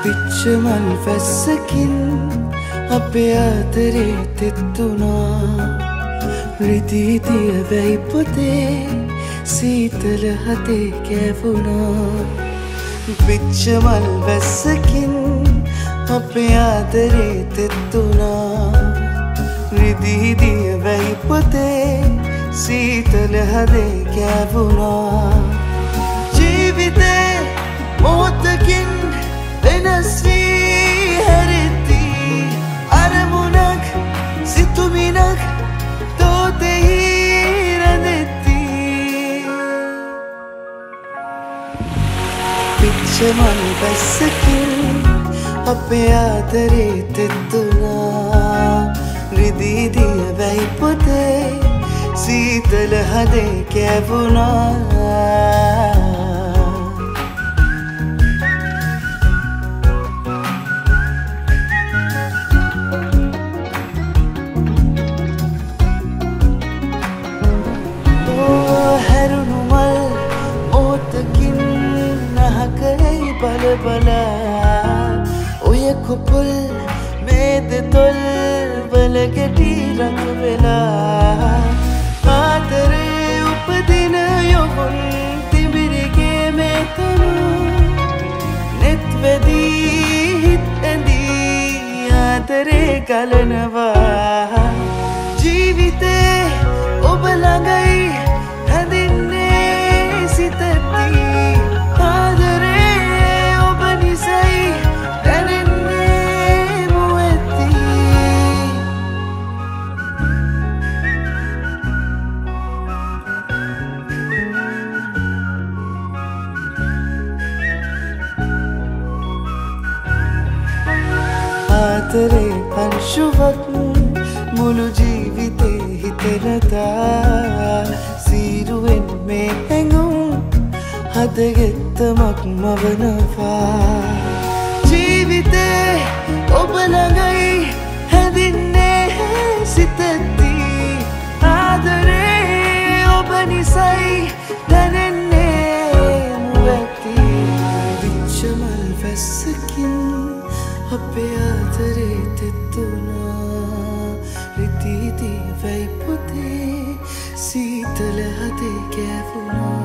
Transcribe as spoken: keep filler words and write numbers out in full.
පිච්චමල් වැස්සකින් අපේ ආදරේ තෙත්තුනා රිදී දිය වැයි පොතේ සීතල හදේ කැවුනා පිච්චමල් වැස්සකින් අපේ ආදරේ තෙත්තුනා රිදී දිය වැයි පොතේ සීතල හදේ කැවුනා ජීවිතේ මොහොතකින් වෙනස් වී හැරෙද්දී අරමුණක් සිතුමිණක් තෝතෙහි රැඳෙද්දී පිච්චමල් වැස්සකින් අපේ ආදරේ තෙත්තුනා රිදී දිය වැයි පොතේ සීතල හදේ කැවුනා බල බලා ඔය කොපුල් මේද තොල් වල ගැටි රඟ වෙලා ආදරේ උපදින යොවුන් තිබිරිගේ මේතනු නෙත් වෙදී හිත් ඇඳී ආදරේ ගලනවා ජීවිතේ ඔබ ළඟයි හැඳින්නේ සිතදී ආදරේ අංශුවක් මුළු ජීවිතේ හිතෙනදා සීරුවෙන් මේ හැඟුම් හදගෙත්තමක් මවනවා ජීවිතේ ඔබ ළඟයි හැඳින්නේ සිතද්දී ආදරේ ඔබ නිසයි දැනෙන්නේ මුවැති පිච්චමල් වැස්සකින් අපේ ආදරේ තෙත්තුනා රිදී දිය වැයි පොතේ සීතල හදේ කැවුනා